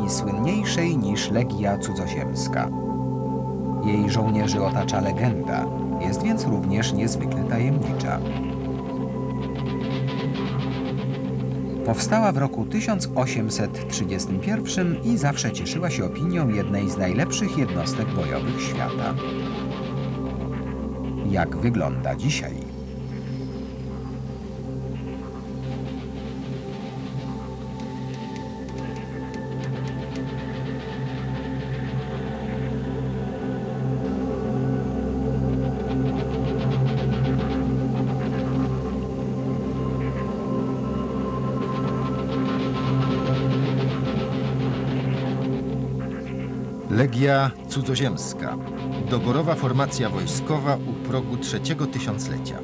Armii słynniejszej niż Legia Cudzoziemska. Jej żołnierzy otacza legenda, jest więc również niezwykle tajemnicza. Powstała w roku 1831 i zawsze cieszyła się opinią jednej z najlepszych jednostek bojowych świata. Jak wygląda dzisiaj? Legia Cudzoziemska. Doborowa formacja wojskowa u progu trzeciego tysiąclecia.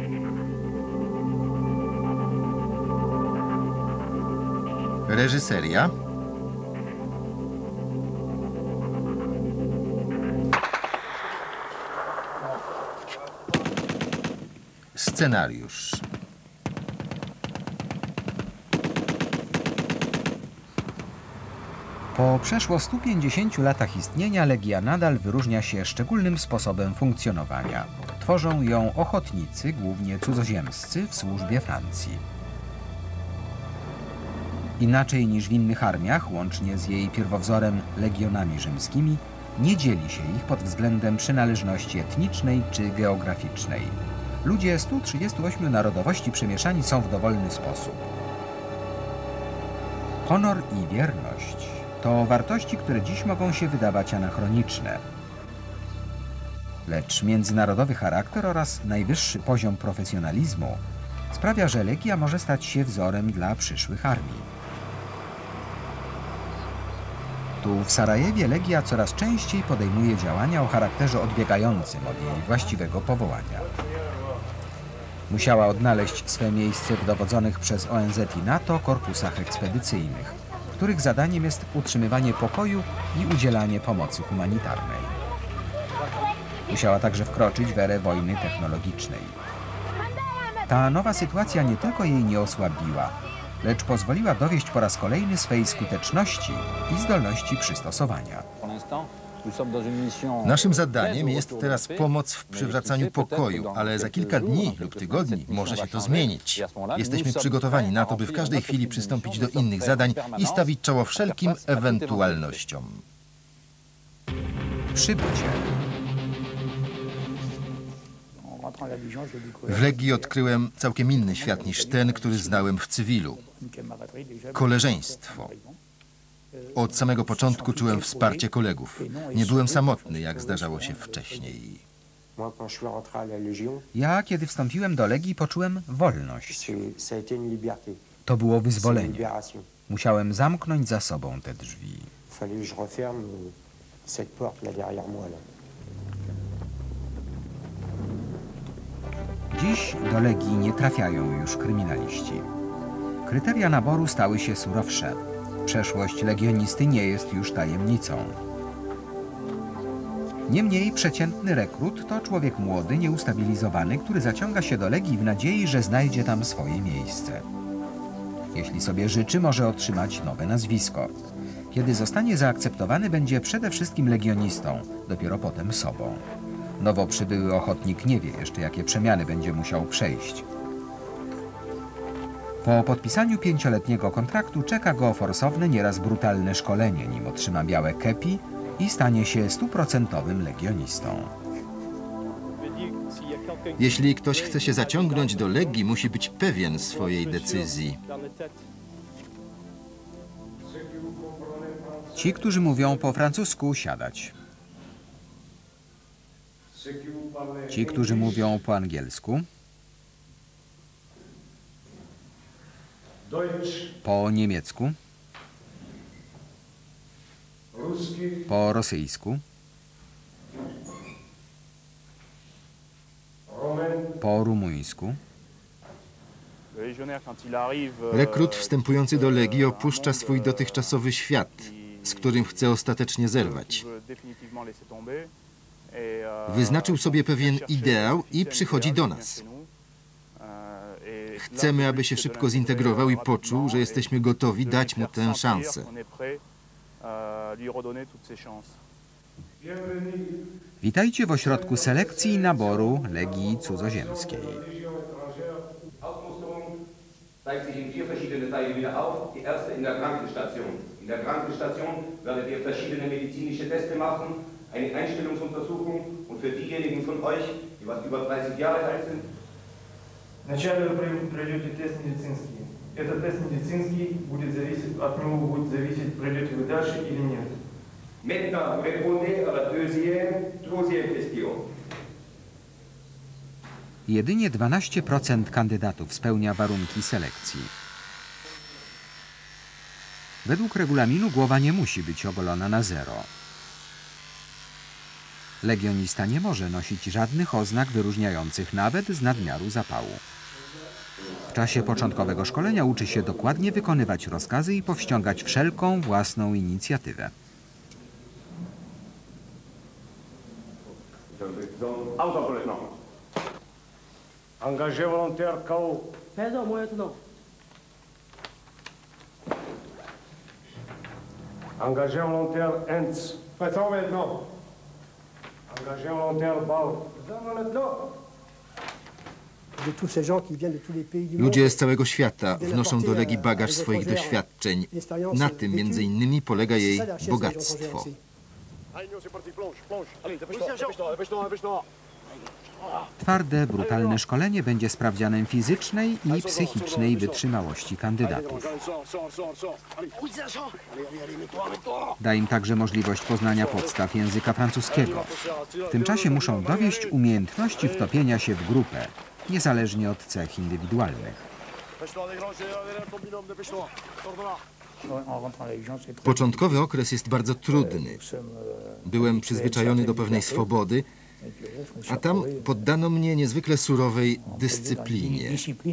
Reżyseria. Scenariusz. Po przeszło 150 latach istnienia Legia nadal wyróżnia się szczególnym sposobem funkcjonowania. Tworzą ją ochotnicy, głównie cudzoziemscy, w służbie Francji. Inaczej niż w innych armiach, łącznie z jej pierwowzorem legionami rzymskimi, nie dzieli się ich pod względem przynależności etnicznej czy geograficznej. Ludzie 138 narodowości przemieszani są w dowolny sposób. Honor i wierność to wartości, które dziś mogą się wydawać anachroniczne. Lecz międzynarodowy charakter oraz najwyższy poziom profesjonalizmu sprawia, że Legia może stać się wzorem dla przyszłych armii. Tu w Sarajewie Legia coraz częściej podejmuje działania o charakterze odbiegającym od jej właściwego powołania. Musiała odnaleźć swe miejsce w dowodzonych przez ONZ i NATO korpusach ekspedycyjnych, których zadaniem jest utrzymywanie pokoju i udzielanie pomocy humanitarnej. Musiała także wkroczyć w erę wojny technologicznej. Ta nowa sytuacja nie tylko jej nie osłabiła, lecz pozwoliła dowieść po raz kolejny swej skuteczności i zdolności przystosowania. Naszym zadaniem jest teraz pomoc w przywracaniu pokoju, ale za kilka dni lub tygodni może się to zmienić. Jesteśmy przygotowani na to, by w każdej chwili przystąpić do innych zadań i stawić czoło wszelkim ewentualnościom. Przybycie. W Legii odkryłem całkiem inny świat niż ten, który znałem w cywilu. Koleżeństwo. Od samego początku czułem wsparcie kolegów. Nie byłem samotny, jak zdarzało się wcześniej. Ja, kiedy wstąpiłem do Legii, poczułem wolność. To było wyzwolenie. Musiałem zamknąć za sobą te drzwi. Dziś do Legii nie trafiają już kryminaliści. Kryteria naboru stały się surowsze. Przeszłość legionisty nie jest już tajemnicą. Niemniej przeciętny rekrut to człowiek młody, nieustabilizowany, który zaciąga się do Legii w nadziei, że znajdzie tam swoje miejsce. Jeśli sobie życzy, może otrzymać nowe nazwisko. Kiedy zostanie zaakceptowany, będzie przede wszystkim legionistą, dopiero potem sobą. Nowo przybyły ochotnik nie wie jeszcze, jakie przemiany będzie musiał przejść. Po podpisaniu 5-letniego kontraktu czeka go forsowne, nieraz brutalne szkolenie, nim otrzyma białe kepi i stanie się 100% legionistą. Jeśli ktoś chce się zaciągnąć do Legii, musi być pewien swojej decyzji. Ci, którzy mówią po francusku, siadać. Ci, którzy mówią po angielsku, po niemiecku, po rosyjsku, po rumuńsku. Rekrut wstępujący do Legii opuszcza swój dotychczasowy świat, z którym chce ostatecznie zerwać. Wyznaczył sobie pewien ideał i przychodzi do nas. Chcemy, aby się szybko zintegrował i poczuł, że jesteśmy gotowi dać mu tę szansę. Witajcie w ośrodku selekcji i naboru Legii Cudzoziemskiej. Teilt sich in 4 verschiedene Teile wieder auf. Die erste in der Krankenstation. In der Krankenstation werdet ihr verschiedene medizinische Teste machen, eine Einstellungsuntersuchung und für diejenigen von euch, die was über 30 Jahre alt sind. Вначале вы пройдете тест медицинский. Этот тест медицинский будет зависеть, от него будет зависеть, пройдете вы дальше или нет. Maintenant, vous répondez à la troisième question. Jedynie 12% kandydatów spełnia warunki selekcji. Według regulaminu głowa nie musi być ogolona na zero. Legionista nie może nosić żadnych oznak wyróżniających nawet z nadmiaru zapału. W czasie początkowego szkolenia uczy się dokładnie wykonywać rozkazy i powściągać wszelką własną inicjatywę. Engagé volontaire KO. Perdão, muito não. Engagé volontaire ENTS. Faisons maintenant. Engagé volontaire BAL. Faisons maintenant. Ludzie z całego świata wnoszą do Legii bagaż swoich doświadczeń. Na tym między innymi polega jej bogactwo. Twarde, brutalne szkolenie będzie sprawdzianem fizycznej i psychicznej wytrzymałości kandydatów. Da im także możliwość poznania podstaw języka francuskiego. W tym czasie muszą dowieść umiejętności wtopienia się w grupę, niezależnie od cech indywidualnych. Początkowy okres jest bardzo trudny. Byłem przyzwyczajony do pewnej swobody, a tam poddano mnie niezwykle surowej dyscyplinie.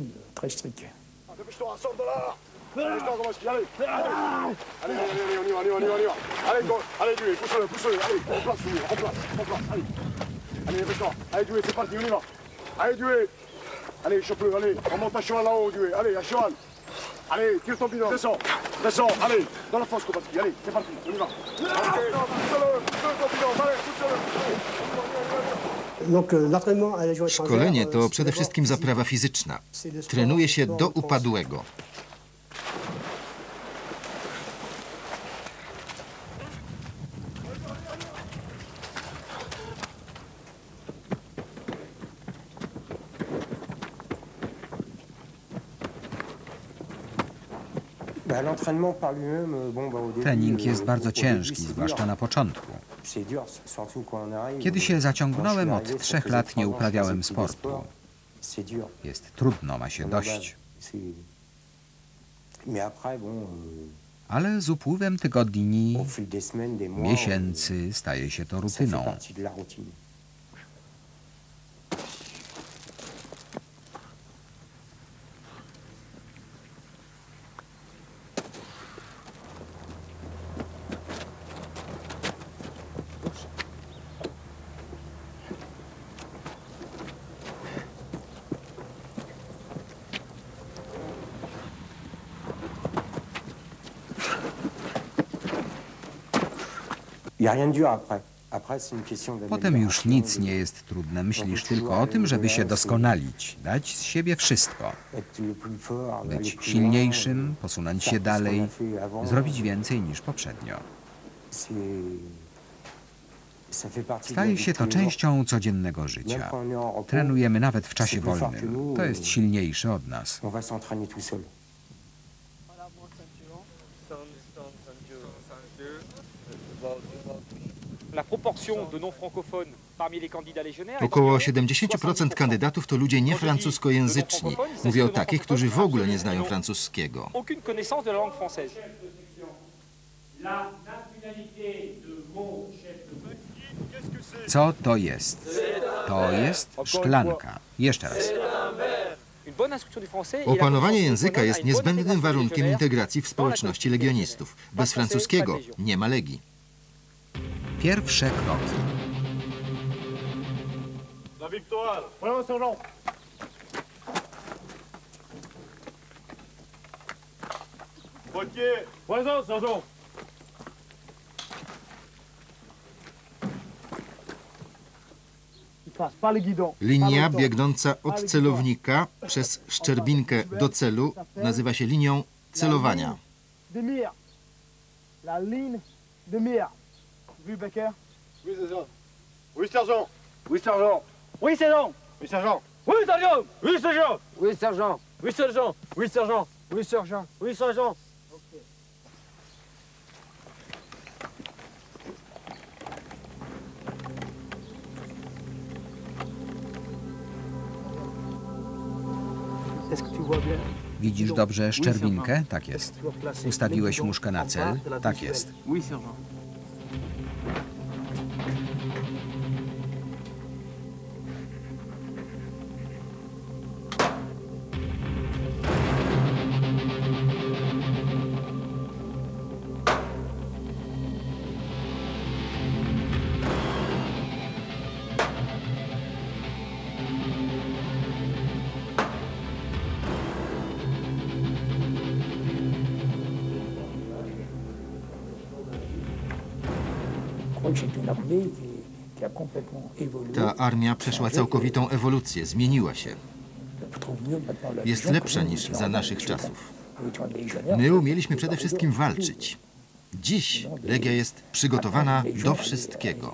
Allez, chope-le, allez, on monte à cheval là-haut, Dieu, allez, à cheval. Allez, tire ton bidon, descends, descends, allez, dans la fosse, Kobatski, allez, c'est parti, on y va. Szkolenie to przede wszystkim zaprawa fizyczna. Trenuje się do upadłego. Trening jest bardzo ciężki, zwłaszcza na początku. Kiedy się zaciągnąłem, od 3 lat nie uprawiałem sportu. Jest trudno, ma się dość. Ale z upływem tygodni, miesięcy staje się to rutyną. Potem już nic nie jest trudne. Myślisz tylko o tym, żeby się doskonalić, dać z siebie wszystko. Być silniejszym, posunąć się dalej, zrobić więcej niż poprzednio. Staje się to częścią codziennego życia. Trenujemy nawet w czasie wolnym. To jest silniejsze od nas. Około 70% kandydatów to ludzie niefrancuskojęzyczni. Mówię o takich, którzy w ogóle nie znają francuskiego. Co to jest? To jest szklanka. Jeszcze raz. Opanowanie języka jest niezbędnym warunkiem integracji w społeczności legionistów. Bez francuskiego nie ma legii. Pierwsze kroki. La victoire. Voilà, sergent. Poitiers. Présent, sergent. Linia biegnąca od celownika przez szczerbinkę do celu nazywa się linią celowania. La ligne de mire. Vu, Becker? Oui, c'est ça. Oui, sergent. Oui, sergent. Oui, sergent. Oui, sergent. Oui, sergent. Oui, sergent. Oui, sergent. Oui, sergent. Oui, sergent. Oui, sergent. Oui, sergent. Est-ce que tu vois bien? Widzisz dobrze szczerbinkę? Tak jest. Ustawiłeś muszkę na cel? Tak jest. Oui, sergent. Ta armia przeszła całkowitą ewolucję, zmieniła się. Jest lepsza niż za naszych czasów. My umieliśmy przede wszystkim walczyć. Dziś Legia jest przygotowana do wszystkiego.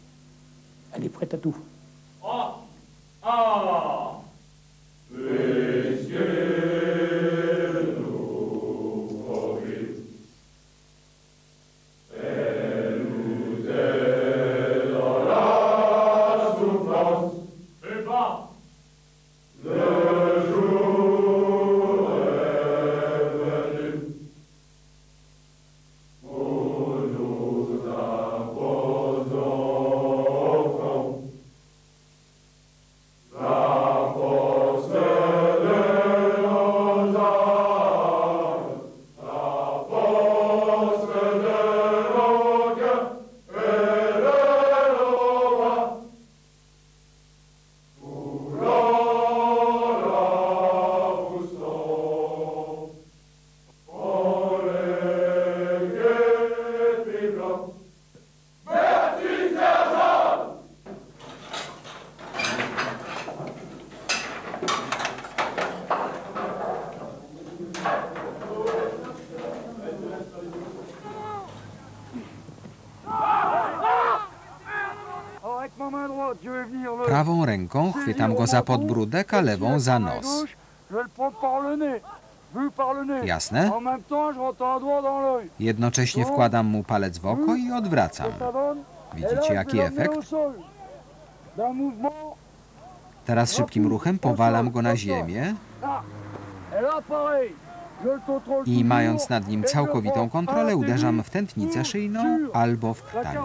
Prawą ręką chwytam go za podbródek, a lewą za nos. Jasne? Jednocześnie wkładam mu palec w oko i odwracam. Widzicie, jaki efekt? Teraz szybkim ruchem powalam go na ziemię i mając nad nim całkowitą kontrolę, uderzam w tętnicę szyjną albo w krtanie.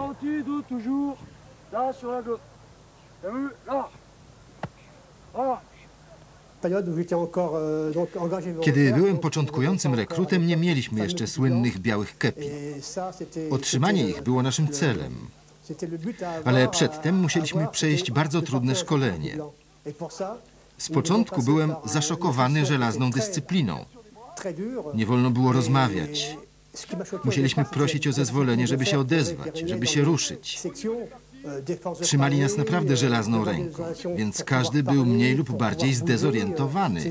Kiedy byłem początkującym rekrutem, nie mieliśmy jeszcze słynnych białych kepi. Otrzymanie ich było naszym celem. Ale przedtem musieliśmy przejść bardzo trudne szkolenie. Z początku byłem zaszokowany żelazną dyscypliną. Nie wolno było rozmawiać. Musieliśmy prosić o zezwolenie, żeby się odezwać, żeby się ruszyć. Trzymali nas naprawdę żelazną ręką, więc każdy był mniej lub bardziej zdezorientowany.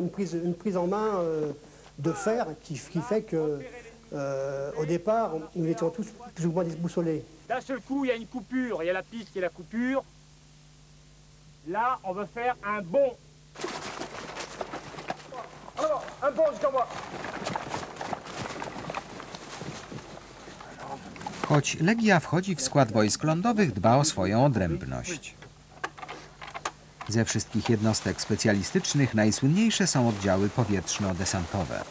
D'un seul coup, il y a une coupure. Il y a la piste qui est la coupure. Là, on va faire un bond. Alors, un bond jusqu'à moi. Choć Legia wchodzi w skład wojsk lądowych, dba o swoją odrębność. Ze wszystkich jednostek specjalistycznych najsłynniejsze są oddziały powietrzno-desantowe.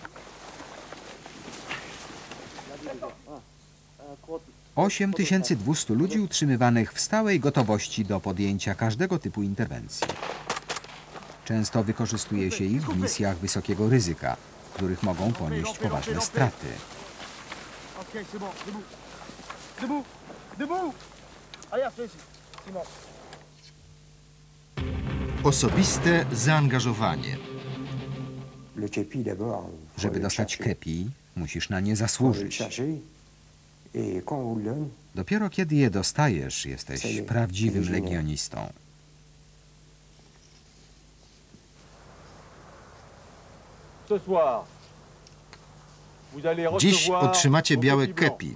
8200 ludzi utrzymywanych w stałej gotowości do podjęcia każdego typu interwencji. Często wykorzystuje się ich w misjach wysokiego ryzyka, w których mogą ponieść poważne straty. Ok, c'est bon, debout. Debout, debout. Allez, c'est ici. C'est bon. Osobiste zaangażowanie. Żeby dostać kepi, musisz na nie zasłużyć. Dopiero kiedy je dostajesz, jesteś prawdziwym legionistą. Dziś otrzymacie białe kepi.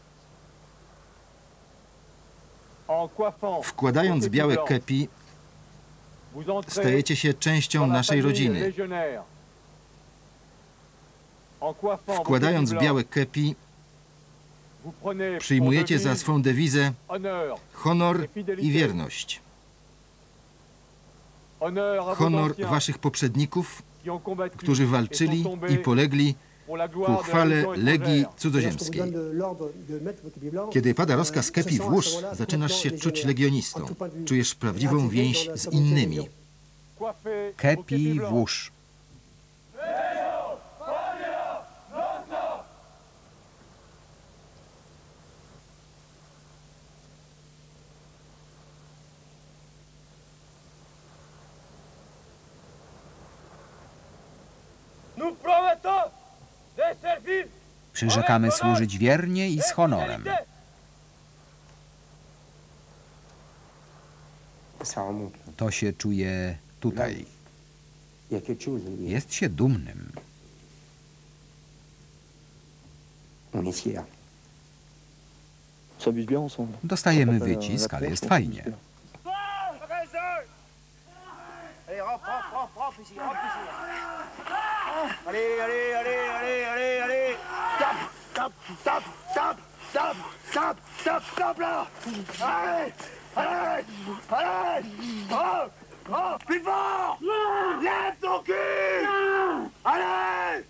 Wkładając białe kepi, stajecie się częścią naszej rodziny. Wkładając białe kepi, przyjmujecie za swą dewizę honor i wierność. Honor waszych poprzedników, którzy walczyli i polegli ku chwale Legii Cudzoziemskiej. Kiedy pada rozkaz kepi włóż, zaczynasz się czuć legionistą. Czujesz prawdziwą więź z innymi. Kepi włóż. Przyrzekamy służyć wiernie i z honorem. To się czuje tutaj. Jest się dumnym. Dostajemy wycisk, ale jest fajnie. Allez, allez, allez, allez, allez, allez. Tape, tape, tape, tape, tape, tape, tape, tape là. Allez, allez, allez. Oh, oh, plus fort. Lève ton cul. Allez.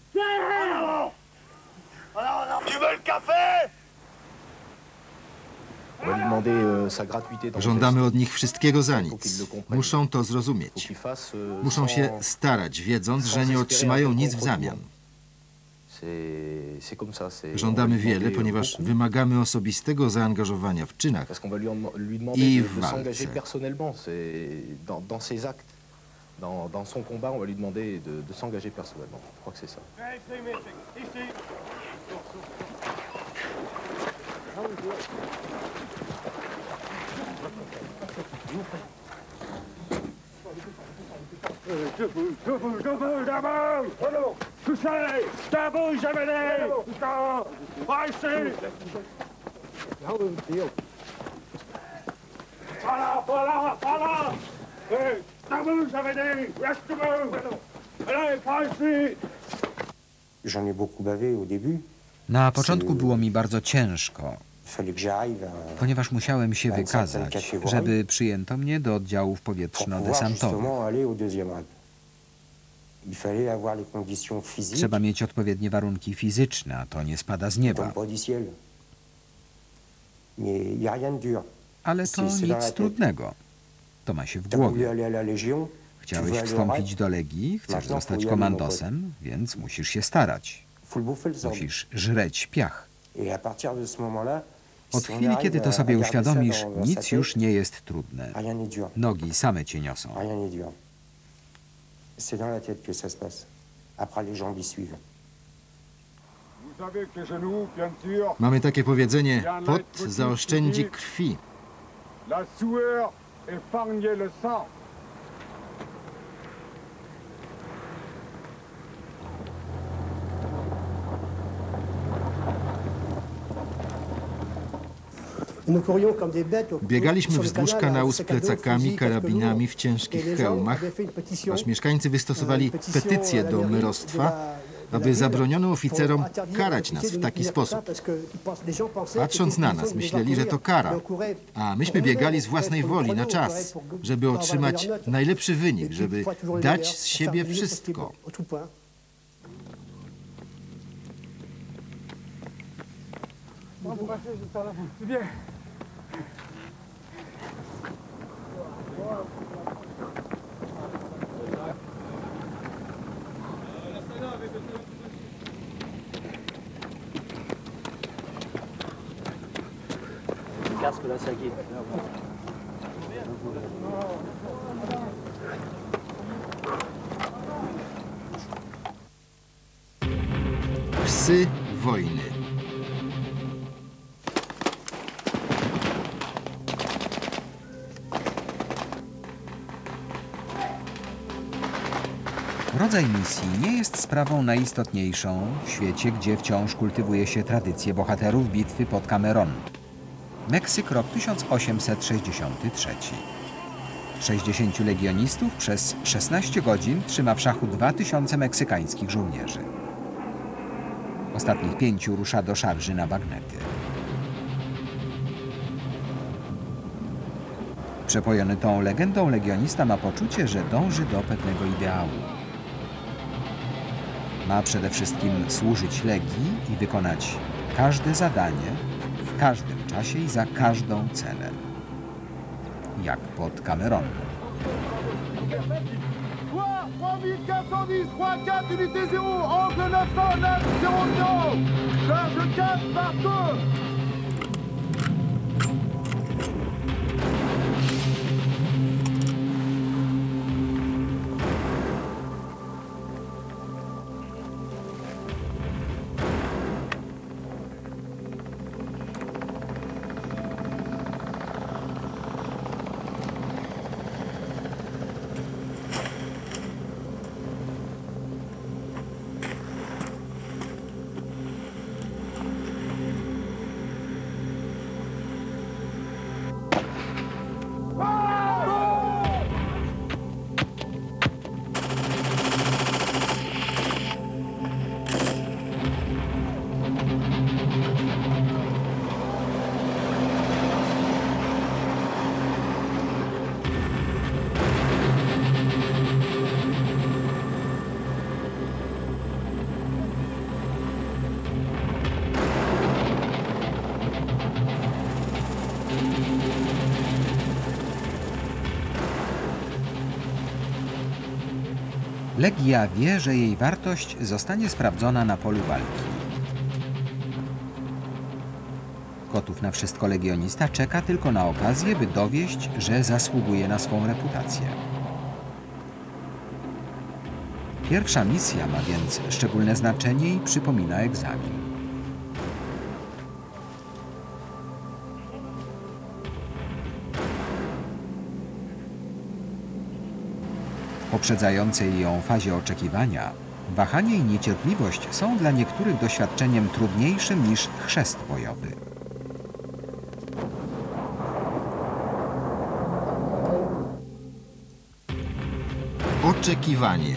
En avant. Tu veux le café? Żądamy od nich wszystkiego za nic. Muszą to zrozumieć. Muszą się starać, wiedząc, że nie otrzymają nic w zamian. Żądamy wiele, ponieważ wymagamy osobistego zaangażowania w czynach i w walce. Dans son combat, on va lui demander de s'engager personnellement. Je crois que c'est ça. Na początku było mi bardzo ciężko, ponieważ musiałem się wykazać, żeby przyjęto mnie do oddziałów powietrzno-desantowych. Trzeba mieć odpowiednie warunki fizyczne, a to nie spada z nieba. Ale to nic trudnego. To ma się w głowie. Chciałeś wstąpić do Legii, chcesz zostać komandosem, więc musisz się starać. Musisz żreć piach. Od chwili, kiedy to sobie uświadomisz, nic już nie jest trudne. Nogi same cię niosą. Mamy takie powiedzenie, pot zaoszczędzi krwi. Biegaliśmy wzdłuż kanału z plecakami, karabinami w ciężkich hełmach, aż mieszkańcy wystosowali petycję do merostwa, aby zabroniono oficerom karać nas w taki sposób. Patrząc na nas, myśleli, że to kara, a myśmy biegali z własnej woli na czas, żeby otrzymać najlepszy wynik, żeby dać z siebie wszystko. Psy wojny. Rodzaj misji nie jest sprawą najistotniejszą w świecie, gdzie wciąż kultywuje się tradycję bohaterów bitwy pod Cameron. Meksyk, rok 1863. 60 legionistów przez 16 godzin trzyma w szachu 2000 meksykańskich żołnierzy. Ostatnich 5 rusza do szarży na bagnety. Przepojony tą legendą legionista ma poczucie, że dąży do pewnego ideału. Ma przede wszystkim służyć Legii i wykonać każde zadanie, w każdym czasie i za każdą cenę. Jak pod Cameron. 3410, 34 unité 0, angle 909, 00, charge 4 partout. Legia wie, że jej wartość zostanie sprawdzona na polu walki. Gotów na wszystko legionista czeka tylko na okazję, by dowieść, że zasługuje na swą reputację. Pierwsza misja ma więc szczególne znaczenie i przypomina egzamin. W poprzedzającej ją fazie oczekiwania, wahanie i niecierpliwość są dla niektórych doświadczeniem trudniejszym niż chrzest bojowy. Oczekiwanie.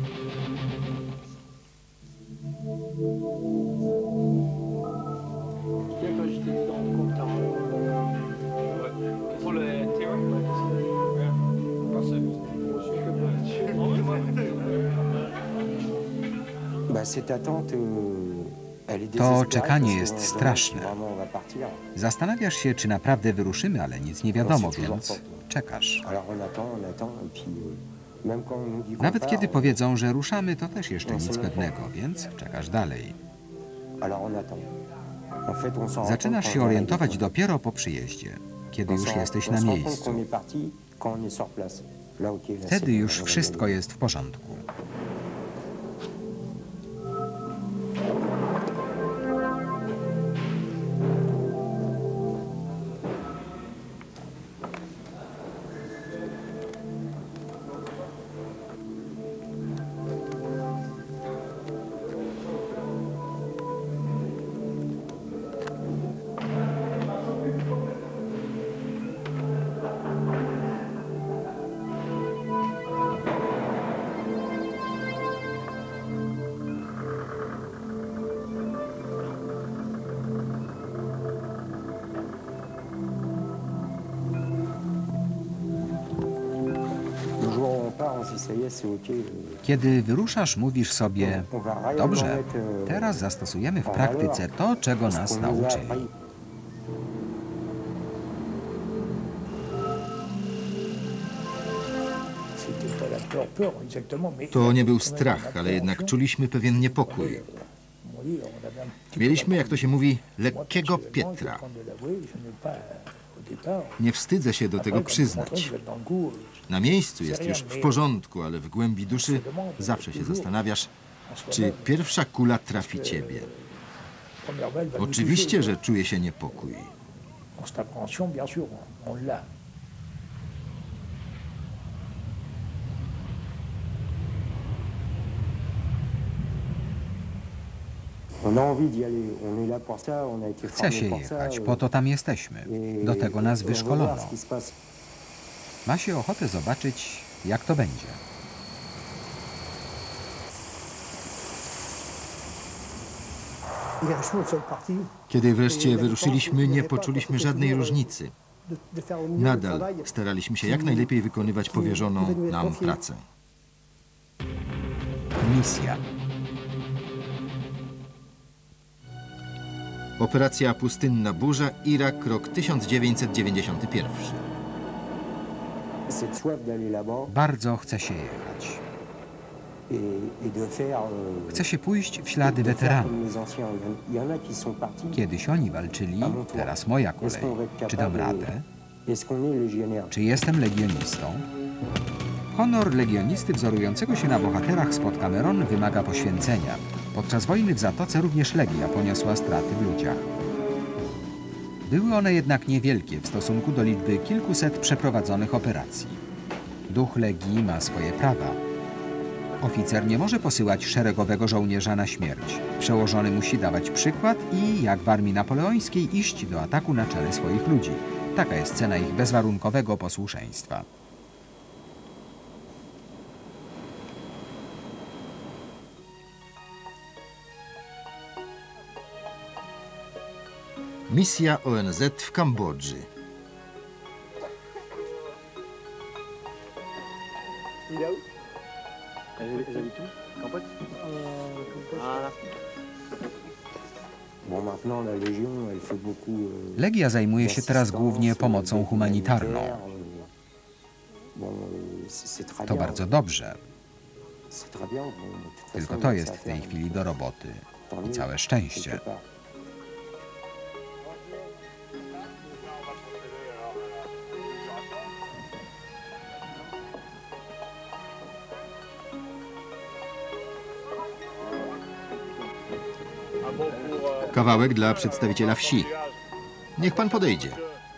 To czekanie jest straszne. Zastanawiasz się, czy naprawdę wyruszymy, ale nic nie wiadomo, więc czekasz. Nawet kiedy powiedzą, że ruszamy, to też jeszcze nic pewnego, więc czekasz dalej. Zaczynasz się orientować dopiero po przyjeździe, kiedy już jesteś na miejscu. Wtedy już wszystko jest w porządku. Kiedy wyruszasz, mówisz sobie, dobrze, teraz zastosujemy w praktyce to, czego nas nauczyli. To nie był strach, ale jednak czuliśmy pewien niepokój. Mieliśmy, jak to się mówi, lekkiego Pietra. Nie wstydzę się do tego przyznać. Na miejscu jest już w porządku, ale w głębi duszy zawsze się zastanawiasz, czy pierwsza kula trafi ciebie. Oczywiście, że czuje się niepokój. Chce się jechać, po to tam jesteśmy. Do tego nas wyszkolono. Ma się ochotę zobaczyć, jak to będzie. Kiedy wreszcie wyruszyliśmy, nie poczuliśmy żadnej różnicy. Nadal staraliśmy się jak najlepiej wykonywać powierzoną nam pracę. Misja. Operacja Pustynna Burza, Irak, rok 1991. Bardzo chce się jechać. Chce się pójść w ślady weteranów. Kiedyś oni walczyli, teraz moja kolej. Czy dam radę? Czy jestem legionistą? Honor legionisty wzorującego się na bohaterach spod Cameron wymaga poświęcenia. Podczas wojny w Zatoce również Legia poniosła straty w ludziach. Były one jednak niewielkie w stosunku do liczby kilkuset przeprowadzonych operacji. Duch Legii ma swoje prawa. Oficer nie może posyłać szeregowego żołnierza na śmierć. Przełożony musi dawać przykład i, jak w armii napoleońskiej, iść do ataku na czele swoich ludzi. Taka jest cena ich bezwarunkowego posłuszeństwa. Misja ONZ w Kambodży. Legia zajmuje się teraz głównie pomocą humanitarną. To bardzo dobrze. Tylko to jest w tej chwili do roboty. I całe szczęście. Kawałek dla przedstawiciela wsi. Niech pan podejdzie.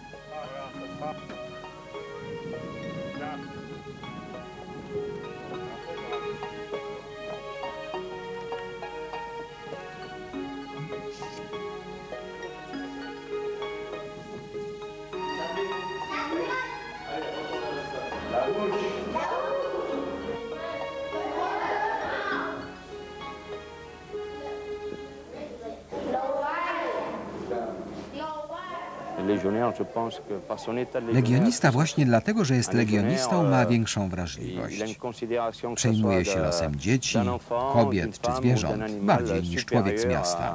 Legionista właśnie dlatego, że jest legionistą, ma większą wrażliwość. Przejmuje się losem dzieci, kobiet czy zwierząt bardziej niż człowiek z miasta.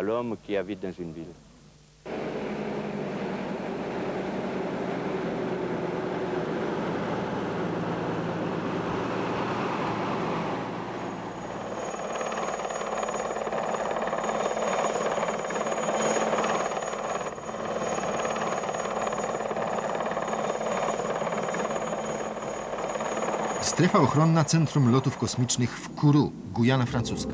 Strefa ochronna Centrum Lotów Kosmicznych w Kourou, Gujana Francuska.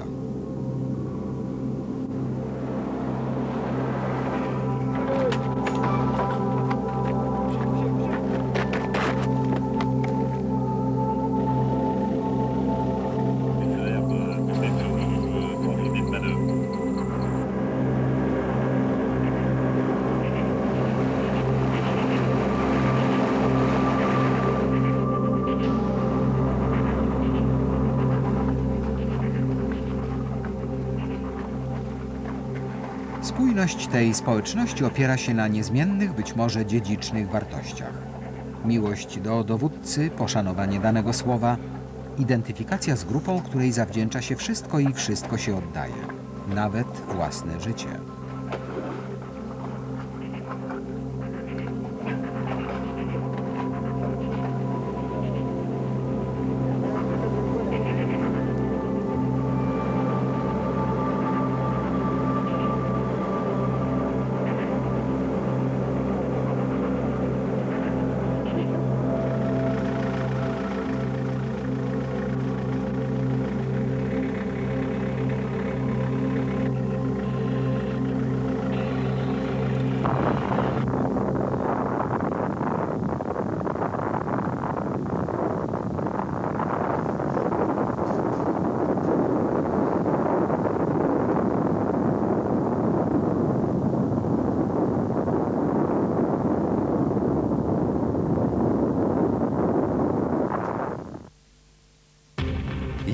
Spójność tej społeczności opiera się na niezmiennych, być może dziedzicznych wartościach. Miłość do dowódcy, poszanowanie danego słowa, identyfikacja z grupą, której zawdzięcza się wszystko i wszystko się oddaje, nawet własne życie.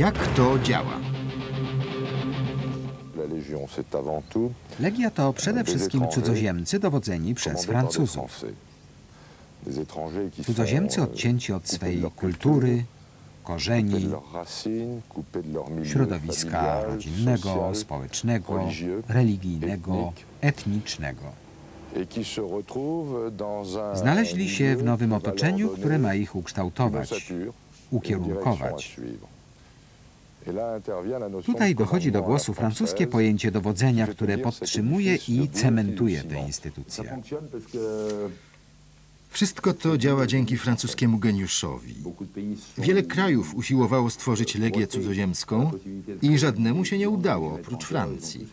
Jak to działa? Legia to przede wszystkim cudzoziemcy dowodzeni przez Francuzów. Cudzoziemcy odcięci od swej kultury, korzeni, środowiska rodzinnego, społecznego, religijnego, etnicznego. Znaleźli się w nowym otoczeniu, które ma ich ukształtować, ukierunkować. Tutaj dochodzi do głosu francuskie pojęcie dowodzenia, które podtrzymuje i cementuje tę instytucję. Wszystko to działa dzięki francuskiemu geniuszowi. Wiele krajów usiłowało stworzyć legię cudzoziemską i żadnemu się nie udało, oprócz Francji.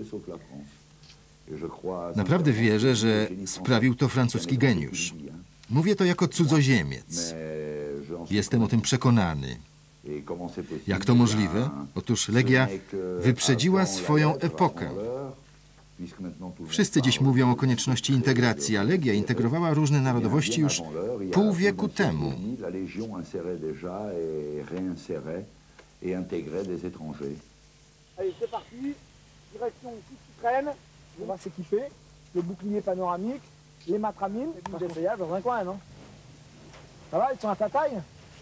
Naprawdę wierzę, że sprawił to francuski geniusz. Mówię to jako cudzoziemiec. Jestem o tym przekonany. Jak to możliwe? Otóż Legia wyprzedziła swoją epokę. Wszyscy dziś mówią o konieczności integracji, a Legia integrowała różne narodowości już pół wieku temu. Allez, c'est parti. Direction Suprême. On va s'équiper. Le bouclier panoramique, les matramines, et puis l'essayage dans un coin, non? Ça va, ils sont à ta taille?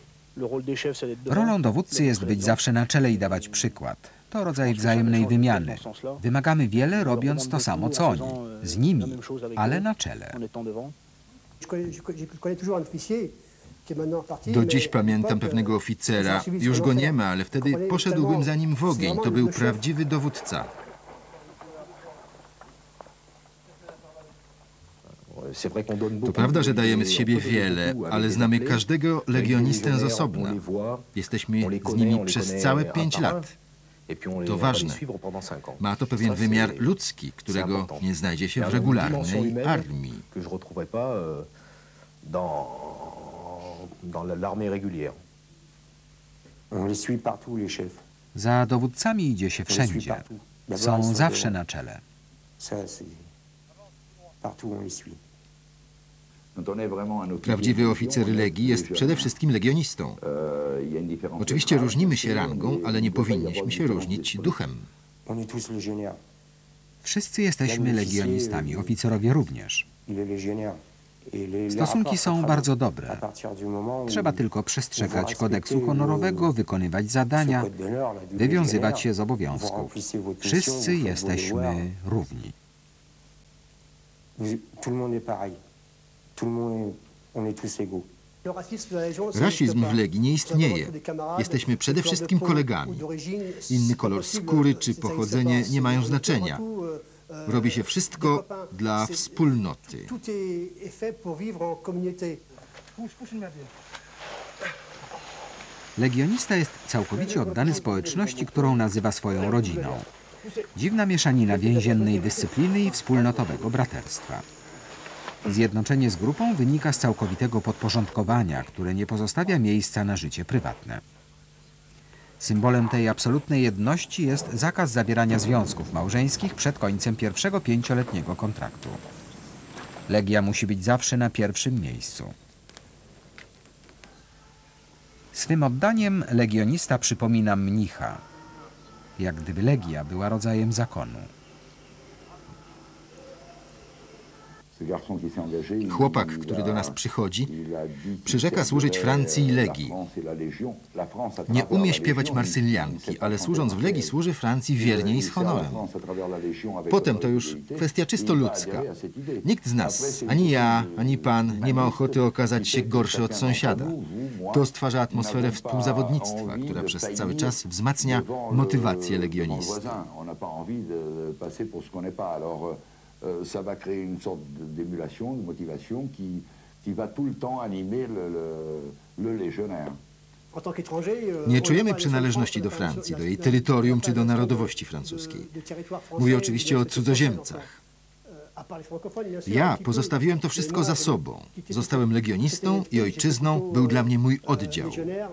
Rolą dowódcy jest być zawsze na czele i dawać przykład. To rodzaj wzajemnej wymiany. Wymagamy wiele, robiąc to samo co oni. Z nimi, ale na czele. Do dziś pamiętam pewnego oficera. Już go nie ma, ale wtedy poszedłbym za nim w ogień. To był prawdziwy dowódca. To prawda, że dajemy z siebie wiele, ale znamy każdego legionistę z osobna. Jesteśmy z nimi przez całe 5 lat. To ważne. Ma to pewien wymiar ludzki, którego nie znajdzie się w regularnej armii. Za dowódcami idzie się wszędzie. Są zawsze na czele. Prawdziwy oficer Legii jest przede wszystkim legionistą. Oczywiście różnimy się rangą, ale nie powinniśmy się różnić duchem. Wszyscy jesteśmy legionistami, oficerowie również. Stosunki są bardzo dobre. Trzeba tylko przestrzegać kodeksu honorowego, wykonywać zadania, wywiązywać się z obowiązków. Wszyscy jesteśmy równi. Rasizm w Legii nie istnieje. Jesteśmy przede wszystkim kolegami. Inny kolor skóry czy pochodzenie nie mają znaczenia. Robi się wszystko dla wspólnoty. Legionista jest całkowicie oddany społeczności, którą nazywa swoją rodziną. Dziwna mieszanina więziennej dyscypliny i wspólnotowego braterstwa. Zjednoczenie z grupą wynika z całkowitego podporządkowania, które nie pozostawia miejsca na życie prywatne. Symbolem tej absolutnej jedności jest zakaz zawierania związków małżeńskich przed końcem pierwszego 5-letniego kontraktu. Legia musi być zawsze na pierwszym miejscu. Swym oddaniem legionista przypomina mnicha, jak gdyby Legia była rodzajem zakonu. Chłopak, który do nas przychodzi, przyrzeka służyć Francji i Legii. Nie umie śpiewać marsylianki, ale służąc w Legii służy Francji wiernie i z honorem. Potem to już kwestia czysto ludzka. Nikt z nas, ani ja, ani pan, nie ma ochoty okazać się gorszy od sąsiada. To stwarza atmosferę współzawodnictwa, która przez cały czas wzmacnia motywację legionisty. Ça va créer une sorte d'émulation, de motivation qui va tout le temps animer le légionnaire. Nie czujemy przynależności do Francji, do jej terytorium czy do narodowości francuskiej. Mówię oczywiście o cudzoziemcach. Ja pozostawiłem to wszystko za sobą. Zostałem legionistą i ojczyzną był dla mnie mój oddział.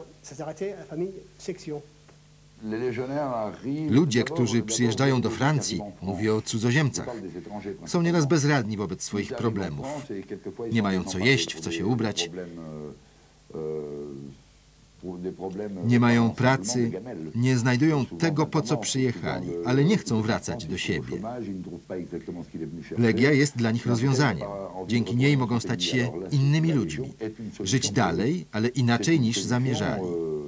Ludzie, którzy przyjeżdżają do Francji, mówię o cudzoziemcach, są nieraz bezradni wobec swoich problemów. Nie mają co jeść, w co się ubrać. Nie mają pracy, nie znajdują tego, po co przyjechali, ale nie chcą wracać do siebie. Legia jest dla nich rozwiązaniem. Dzięki niej mogą stać się innymi ludźmi. Żyć dalej, ale inaczej niż zamierzali.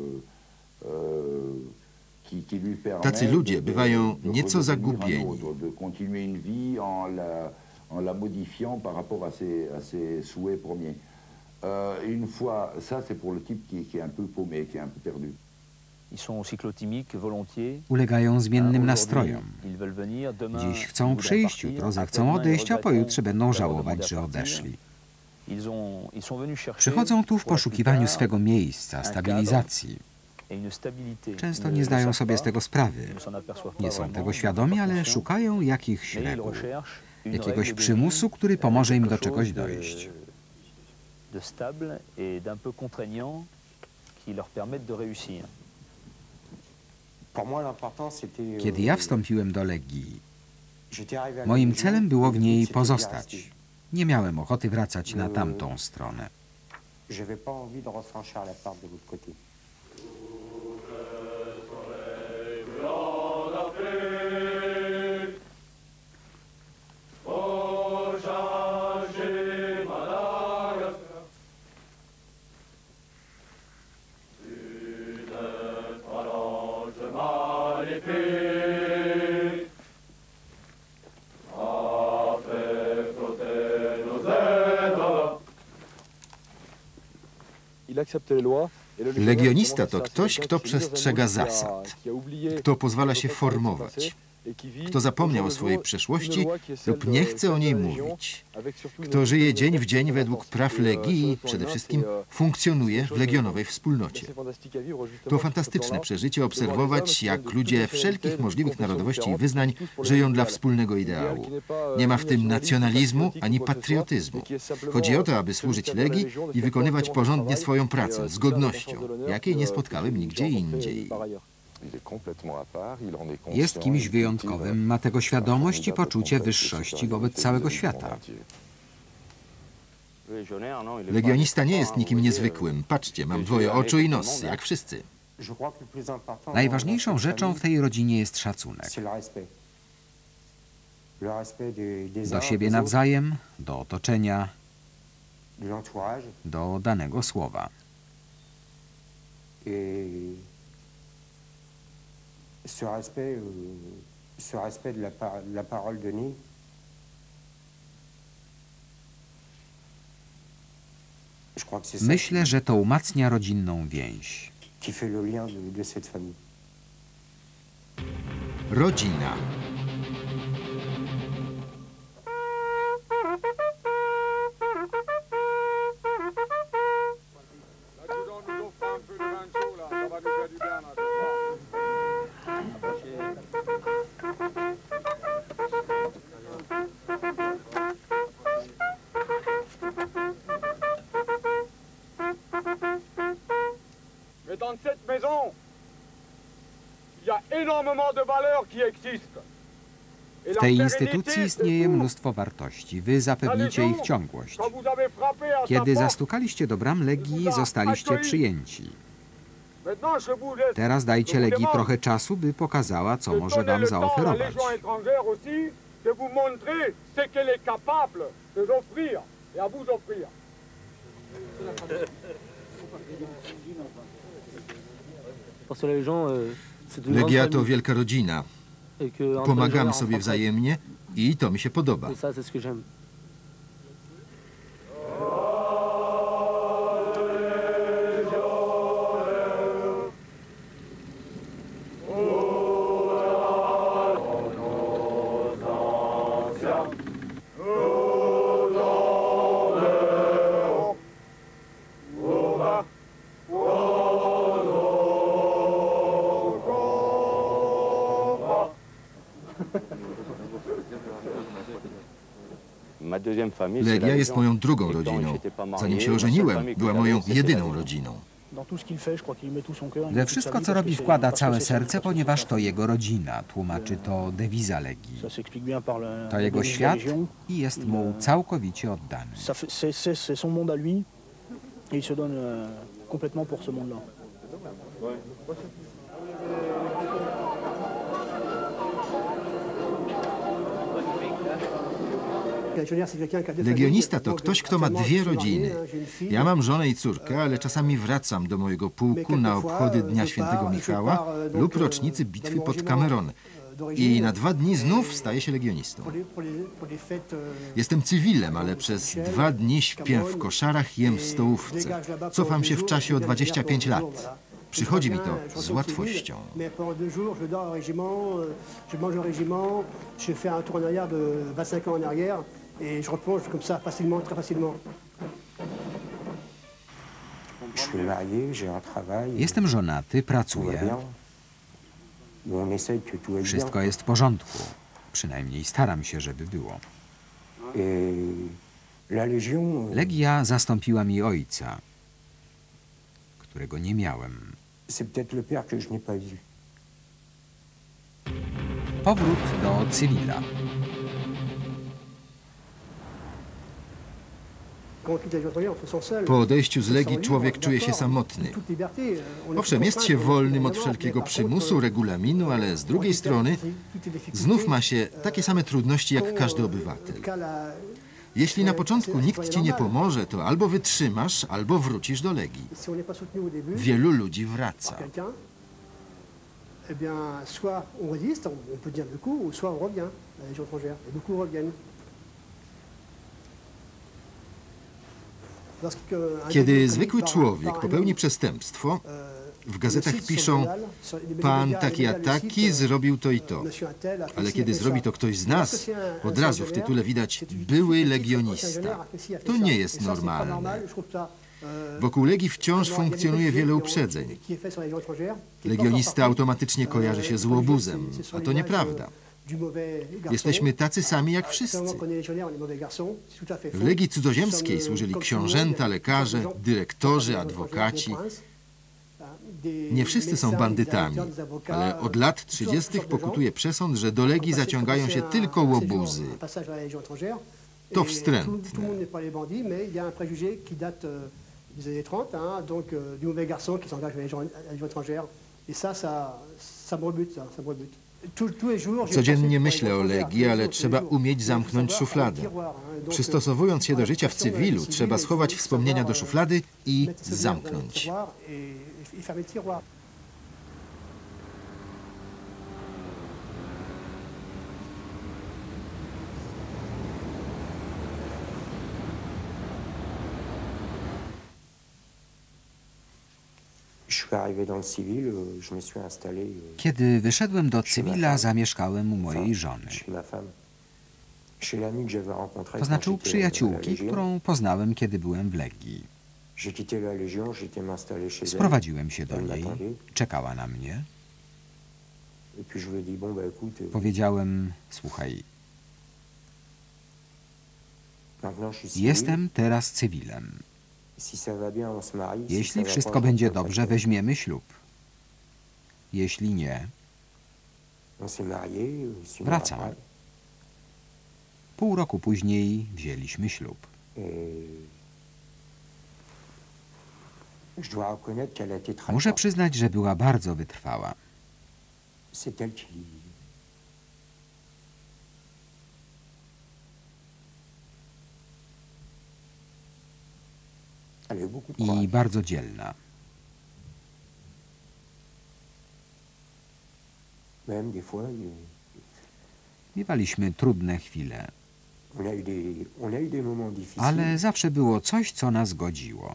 Tacy ludzie bywają nieco zagubieni. En la modifiant par rapport à ses souhaits premiers. Une fois, ça c'est pour le type qui est un peu paumé, qui est un peu perdu. Ulegają zmiennym nastrojom. Dziś chcą przyjść, jutro zechcą odejść, a pojutrze będą żałować, że odeszli. Przychodzą tu w poszukiwaniu swego miejsca, stabilizacji. Często nie zdają sobie z tego sprawy. Nie są tego świadomi, ale szukają jakichś reguł. Jakiegoś przymusu, który pomoże im do czegoś dojść. Kiedy ja wstąpiłem do Legii, moim celem było w niej pozostać. Nie miałem ochoty wracać na tamtą stronę. Legionista to ktoś, kto przestrzega zasad, kto pozwala się formować, kto zapomniał o swojej przeszłości lub nie chce o niej mówić, kto żyje dzień w dzień według praw Legii i przede wszystkim funkcjonuje w legionowej wspólnocie. To fantastyczne przeżycie obserwować, jak ludzie wszelkich możliwych narodowości i wyznań żyją dla wspólnego ideału. Nie ma w tym nacjonalizmu ani patriotyzmu. Chodzi o to, aby służyć Legii i wykonywać porządnie swoją pracę z godnością, jakiej nie spotkałem nigdzie indziej. Jest kimś wyjątkowym, ma tego świadomość i poczucie wyższości wobec całego świata. Legionista nie jest nikim niezwykłym. Patrzcie, mam dwoje oczu i nos, jak wszyscy. Najważniejszą rzeczą w tej rodzinie jest szacunek. Do siebie nawzajem, do otoczenia, do danego słowa. Ce respect de la parole donnée, myślę, że to umacnia rodzinną więź. qui fait le lien de cette famille. Rodzina. W tej instytucji istnieje mnóstwo wartości. Wy zapewnicie ich ciągłość. Kiedy zastukaliście do bram Legii, zostaliście przyjęci. Teraz dajcie Legii trochę czasu, by pokazała, co może wam zaoferować. Legia to wielka rodzina. Pomagamy sobie wzajemnie i to mi się podoba. Legia jest moją drugą rodziną. Zanim się ożeniłem, była moją jedyną rodziną. We wszystko, co robi, wkłada całe serce, ponieważ to jego rodzina. Tłumaczy to dewiza Legii. To jego świat i jest mu całkowicie oddany. Legionista to ktoś, kto ma dwie rodziny. Ja mam żonę i córkę, ale czasami wracam do mojego pułku na obchody Dnia Świętego Michała lub rocznicy bitwy pod Cameron. I na 2 dni znów staję się legionistą. Jestem cywilem, ale przez 2 dni śpię w koszarach, jem w stołówce. Cofam się w czasie o 25 lat. Przychodzi mi to z łatwością. Jestem żonaty, pracuję. Wszystko jest w porządku. Przynajmniej staram się, żeby było. Legia zastąpiła mi ojca, którego nie miałem. Powrót do cywila. Po odejściu z Legii człowiek czuje się samotny. Owszem, jest się wolnym od wszelkiego przymusu, regulaminu, ale z drugiej strony znów ma się takie same trudności jak każdy obywatel. Jeśli na początku nikt ci nie pomoże, to albo wytrzymasz, albo wrócisz do Legii. Wielu ludzi wraca. Kiedy zwykły człowiek popełni przestępstwo, w gazetach piszą: pan taki a taki zrobił to i to. Ale kiedy zrobi to ktoś z nas, od razu w tytule widać były legionista. To nie jest normalne. Wokół Legii wciąż funkcjonuje wiele uprzedzeń. Legionista automatycznie kojarzy się z łobuzem, a to nieprawda. Jesteśmy tacy sami jak wszyscy. W Legii Cudzoziemskiej służyli książęta, lekarze, dyrektorzy, adwokaci. Nie wszyscy są bandytami, ale od lat 30. pokutuje przesąd, że do Legii zaciągają się tylko łobuzy. To wstrętne. Codziennie myślę o Legii, ale trzeba umieć zamknąć szufladę. Przystosowując się do życia w cywilu, trzeba schować wspomnienia do szuflady i zamknąć. Kiedy wyszedłem do cywila, zamieszkałem u mojej żony. To znaczy u przyjaciółki, którą poznałem, kiedy byłem w Legii. Sprowadziłem się do niej, czekała na mnie. Powiedziałem: słuchaj, jestem teraz cywilem. Jeśli wszystko będzie dobrze, weźmiemy ślub. Jeśli nie, wracam. Pół roku później wzięliśmy ślub. Muszę przyznać, że była bardzo wytrwała. I bardzo dzielna. Miewaliśmy trudne chwile, ale zawsze było coś, co nas godziło.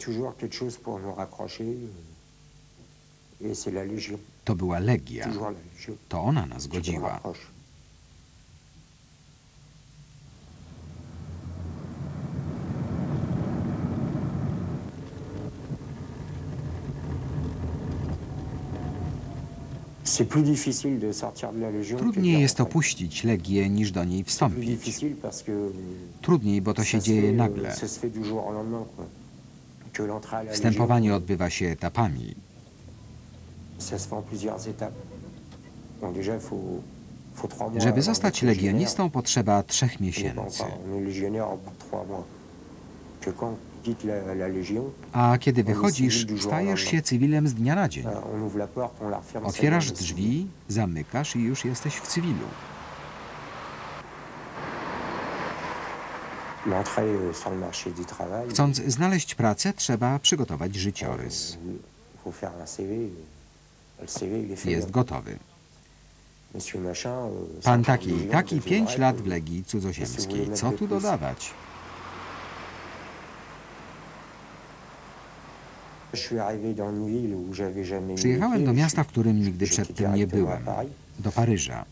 To była Legia. To ona nas godziła. Trudniej jest opuścić Legię, niż do niej wstąpić. Trudniej, bo to się dzieje nagle. Wstępowanie odbywa się etapami. Żeby zostać legionistą, potrzeba 3 miesięcy. quitte la Légion, A kiedy wychodzisz, stajesz się cywilem z dnia na dzień. on ouvre la porte, on la referme. Otwierasz drzwi, zamykasz i już jesteś w cywilu. L'entrée sur le marché du travail, Chcąc znaleźć pracę, trzeba przygotować życiorys. il faut faire un CV. Le CV, il est fait. Jest gotowy. Monsieur Machin, Pan cinq taki ans de i Légion, taki, deuxième 5 règle. lat w Legii Cudzoziemskiej. Co tu dodawać? Je suis arrivé dans une ville où j'avais jamais Przyjechałem milité. do miasta, w którym nigdy J'étais przedtem nie directement à byłem. Paris. Do Paryża.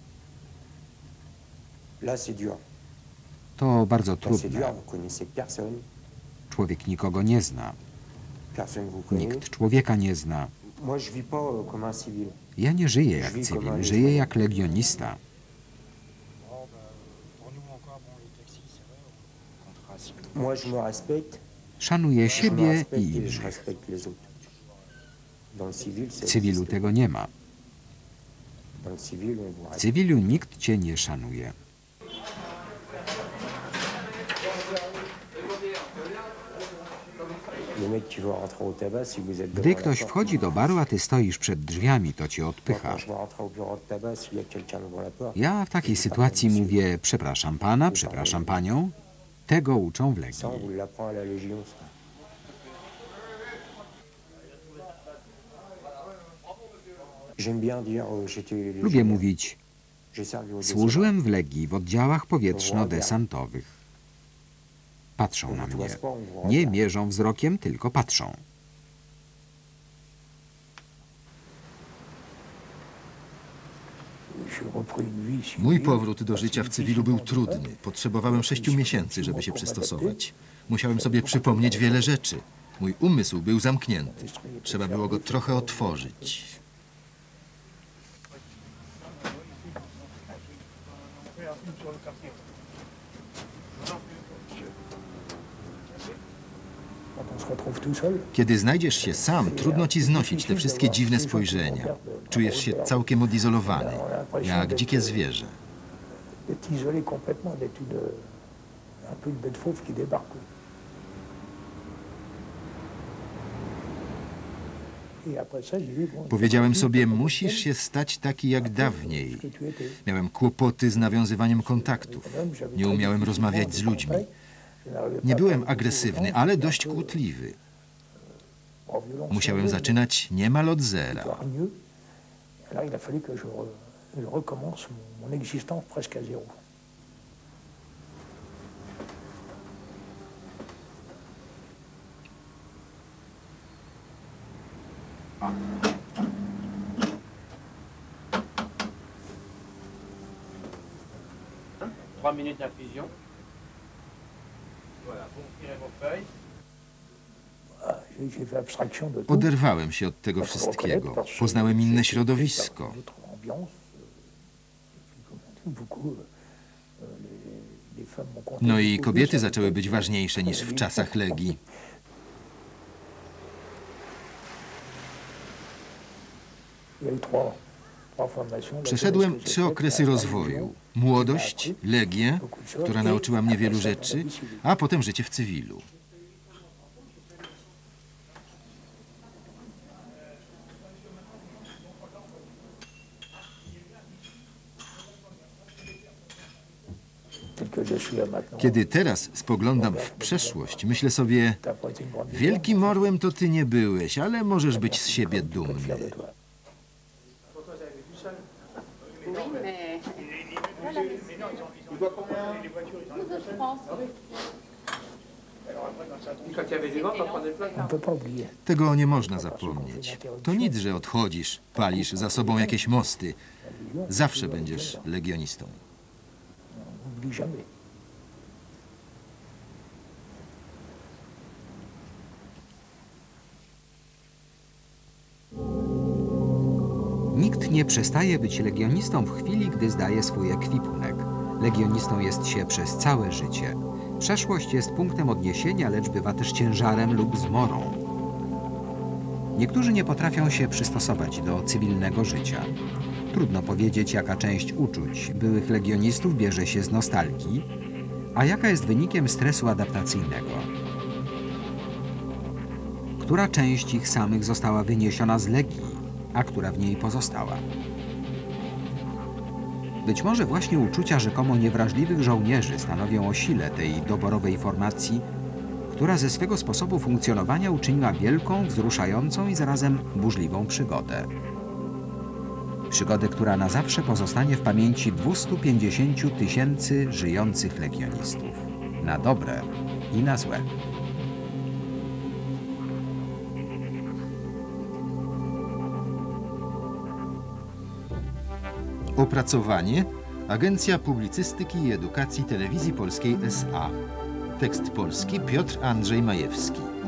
Là, c'est dur. To bardzo Là, c'est dur. trudne. Vous connaissez personne. Człowiek nikogo nie zna. Personne vous connaît. Nikt człowieka nie zna. Moi, je vis pas comme un civil. Ja nie żyję jak cywil, żyję jak legionista. Moi, je me respecte. Szanuję Je me siebie i respecte et je innych. respecte les autres. Dans le civil, W c'est cywilu tego nie ma. Dans le civil, on vous W respecte. cywilu nikt cię nie szanuje. Le mec qui veut rentrer au tabac, si vous êtes Gdy devant la ktoś porte, wchodzi do baru, a ty stoisz przed drzwiami, to cię moi, odpycha. quand je veux rentrer au bureau de tabac, s'il y a quelqu'un devant la porte, Ja w takiej sytuacji mówię, przepraszam pana, przepraszam panią. Tego uczą w ça, Legii. on vous l'apprend à la Légion, ça. J'aime bien dire, j'étais Lubię légionnaire. mówić, J'ai servi au służyłem w Legii w oddziałach powietrzno-desantowych. Patrzą na mnie. Nie mierzą wzrokiem, tylko patrzą. Mój powrót do życia w cywilu był trudny. Potrzebowałem 6 miesięcy, żeby się przystosować. Musiałem sobie przypomnieć wiele rzeczy. Mój umysł był zamknięty. Trzeba było go trochę otworzyć. Kiedy znajdziesz się sam, trudno ci znosić te wszystkie dziwne spojrzenia. Czujesz się całkiem odizolowany, jak dzikie zwierzę. D'être isolé complètement, d'être un peu une bête fauve qui débarque. quoi. Et après ça, j'ai vu, bon, Powiedziałem sobie, musisz się stać taki jak dawniej. Miałem kłopoty z nawiązywaniem kontaktów. Nie umiałem rozmawiać z ludźmi. Nie byłem agresywny, ale dość kłótliwy. Musiałem zaczynać niemal od zera. hargneux. Et là, il a fallu que je recommence mon existence presque à zéro. Trois minutes d'infusion. Voilà, vous tirez vos feuilles. J'ai fait abstraction de tout. Oderwałem się od tego wszystkiego. Poznałem inne środowisko. D'autres ambiances. Beaucoup, les femmes m'ont conté No i beaucoup kobiety plus. zaczęły być ważniejsze niż w czasach Legii. Il y a eu trois formations. Przeszedłem 3 okresy rozwoju. Młodość, Legię, która nauczyła mnie wielu rzeczy, a potem życie w cywilu. Kiedy teraz spoglądam w przeszłość, myślę sobie, wielkim orłem to ty nie byłeś, ale możesz być z siebie dumny. On ne peut pas oublier. Tego nie można zapomnieć. To nic, że odchodzisz, palisz za sobą jakieś mosty. Zawsze będziesz legionistą. On n'oublie jamais. Nikt nie przestaje być legionistą w chwili, gdy zdaje swój ekwipunek. Legionistą jest się przez całe życie. Przeszłość jest punktem odniesienia, lecz bywa też ciężarem lub zmorą. Niektórzy nie potrafią się przystosować do cywilnego życia. Trudno powiedzieć, jaka część uczuć byłych legionistów bierze się z nostalgii, a jaka jest wynikiem stresu adaptacyjnego. która część ich samych została wyniesiona z Legii, a która w niej pozostała. Być może właśnie uczucia rzekomo niewrażliwych żołnierzy stanowią o sile tej doborowej formacji, która ze swego sposobu funkcjonowania uczyniła wielką, wzruszającą i zarazem burzliwą przygodę. Przygodę, która na zawsze pozostanie w pamięci 250 000 żyjących legionistów. Na dobre i na złe. Opracowanie Agencja Publicystyki i Edukacji Telewizji Polskiej S.A. Tekst polski Piotr Andrzej Majewski.